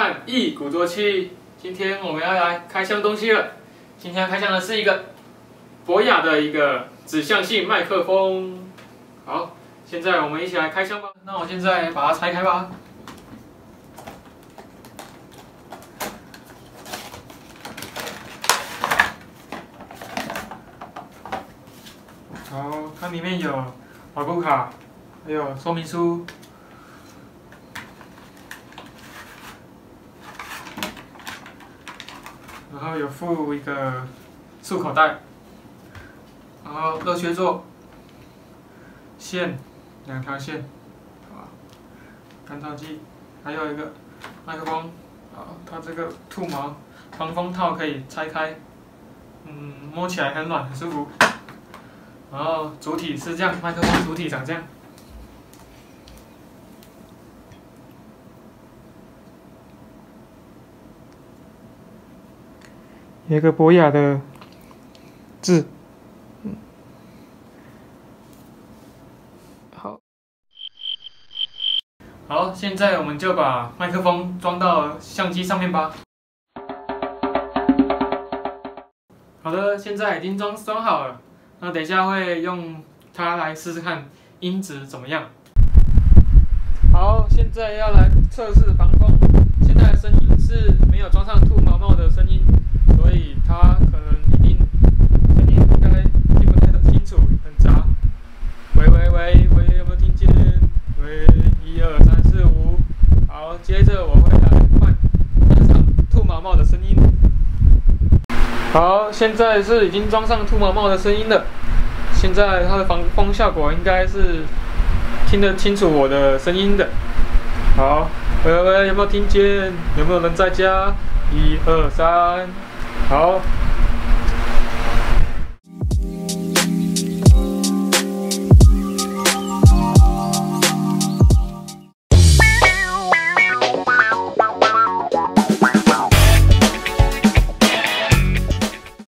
看一鼓作气。今天我们要来开箱东西了。今天要开箱的是一个博雅的一个指向性麦克风。好，现在我们一起来开箱吧。那我现在把它拆开吧。好，它里面有保固卡，还有说明书。 然后有附一个束口袋，然后热靴座，线2条线，啊，干燥剂，还有一个麦克风，啊，它这个兔毛防风套可以拆开，摸起来很软很舒服。然后主体是这样，麦克风主体长这样。 有一个博雅的字，好，现在我们就把麦克风装到相机上面吧。好的，现在已经装好了，那等一下会用它来试试看音质怎么样。好，现在要来测试防风，现在的声音是没有装上兔毛帽的声音。 所以它可能一定声音应该听不太清楚，很杂。喂，有没有听见？喂，1、2、3、4、5。好，接着我会来换装上兔毛帽的声音。好，现在是已经装上兔毛帽的声音了。现在它的防风效果应该是听得清楚我的声音的。好，喂，有没有听见？有没有人在家？1、2、3。 好，